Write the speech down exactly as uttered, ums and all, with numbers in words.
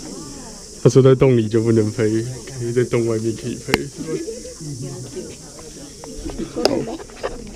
他说在洞里就不能飞，可以在洞外面可以飞，是吧？ 说的呗。